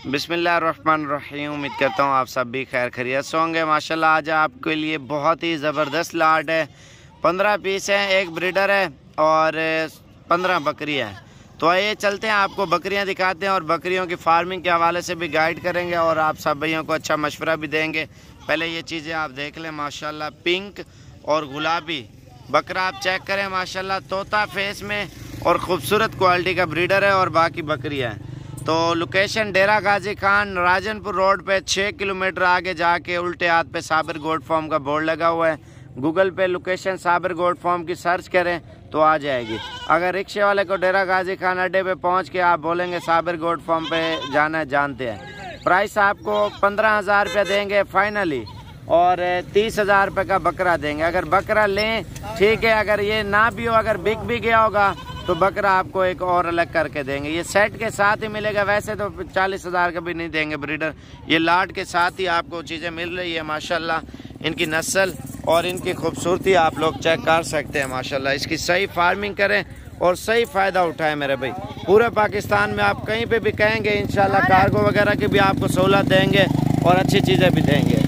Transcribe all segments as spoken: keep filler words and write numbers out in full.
बिस्मिल्लाहिर्रहमानिर्रहीम। उम्मीद करता हूँ आप सब भी खैर खैरियत से होंगे। माशाल्लाह आज आपके लिए बहुत ही ज़बरदस्त लाट है। पंद्रह पीस हैं, एक ब्रीडर है और पंद्रह बकरियाँ हैं। तो आइए चलते हैं, आपको बकरियाँ दिखाते हैं और बकरियों की फार्मिंग के हवाले से भी गाइड करेंगे और आप सब भाइयों को अच्छा मशवरा भी देंगे। पहले ये चीज़ें आप देख लें, माशाल्लाह पिंक और गुलाबी बकरा आप चेक करें। माशाल्लाह तोता फेस में और ख़ूबसूरत क्वालिटी का ब्रीडर है और बाकी बकरियाँ हैं। तो लोकेशन डेरा गाजी खान राजनपुर रोड पे छः किलोमीटर आगे जाके उल्टे हाथ पे साबिर गोट फार्म का बोर्ड लगा हुआ है। गूगल पे लोकेशन साबिर गोट फार्म की सर्च करें तो आ जाएगी। अगर रिक्शे वाले को डेरा गाजी खान अड्डे पे पहुंच के आप बोलेंगे साबिर गोट फार्म पे जाना है, जानते हैं। प्राइस आपको पंद्रह हज़ार रुपये देंगे फाइनली और तीस हज़ार रुपये का बकरा देंगे। अगर बकरा लें ठीक है, अगर ये ना भी हो, अगर बिक भी गया होगा तो बकरा आपको एक और अलग करके देंगे। ये सेट के साथ ही मिलेगा, वैसे तो चालीस हज़ार का भी नहीं देंगे ब्रीडर। ये लाट के साथ ही आपको चीज़ें मिल रही है। माशाल्लाह इनकी नस्ल और इनकी खूबसूरती आप लोग चेक कर सकते हैं। माशाल्लाह इसकी सही फार्मिंग करें और सही फ़ायदा उठाएं मेरे भाई। पूरे पाकिस्तान में आप कहीं पे भी कहेंगे इंशाल्लाह कार्गो वगैरह की भी आपको सहूलत देंगे और अच्छी चीज़ें भी देंगे।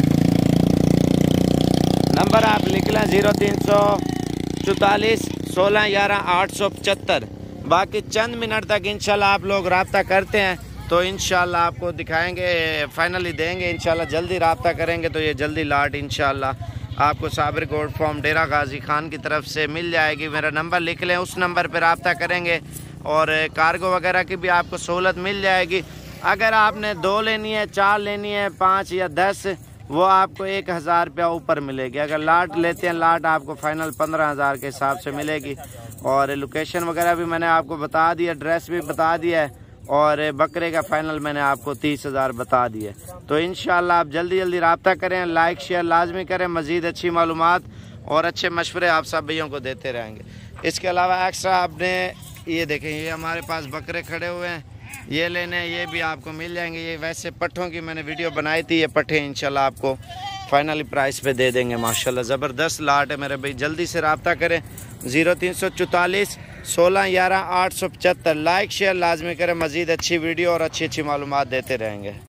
नंबर आप लिख लें ज़ीरो तीन सौ चौतालीस सोलह ग्यारह आठ सौ पचहत्तर। बाकी चंद मिनट तक इंशाल्लाह आप लोग रब्ता करते हैं तो इंशाल्लाह आपको दिखाएंगे, फाइनली देंगे इंशाल्लाह। जल्दी रब्ता करेंगे तो ये जल्दी लाट इंशाल्लाह आपको साबिर गोट फार्म डेरा गाजी खान की तरफ से मिल जाएगी। मेरा नंबर लिख लें, उस नंबर पर रब्ता करेंगे और कार्गो वगैरह की भी आपको सहूलत मिल जाएगी। अगर आपने दो लेनी है, चार लेनी है, पाँच या दस, वो आपको एक हज़ार रुपया ऊपर मिलेगी। अगर लाट लेते हैं लाट आपको फाइनल पंद्रह हज़ार के हिसाब से मिलेगी। और लोकेशन वगैरह भी मैंने आपको बता दिया, एड्रेस भी बता दिया है और बकरे का फाइनल मैंने आपको तीस हज़ार बता दिया। तो इंशाल्लाह आप जल्दी जल्दी रब्ता करें, लाइक शेयर लाजमी करें। मज़ीद अच्छी मालूमात और अच्छे मशवरे आप सब भाइयों को देते रहेंगे। इसके अलावा एक्स्ट्रा आपने ये देखें, ये हमारे पास बकरे खड़े हुए हैं, ये लेने ये भी आपको मिल जाएंगे। ये वैसे पट्ठों की मैंने वीडियो बनाई थी, ये पट्ठे इंशाल्लाह आपको फाइनली प्राइस पे दे देंगे। माशाल्लाह ज़बरदस्त लाट है मेरे भाई, जल्दी से रब्ता करें। ज़ीरो तीन सौ चौतालीस सोलह ग्यारह आठ सौ पचहत्तर। लाइक शेयर लाजमी करें। मज़ीद अच्छी वीडियो और अच्छी अच्छी मालूमात देते रहेंगे।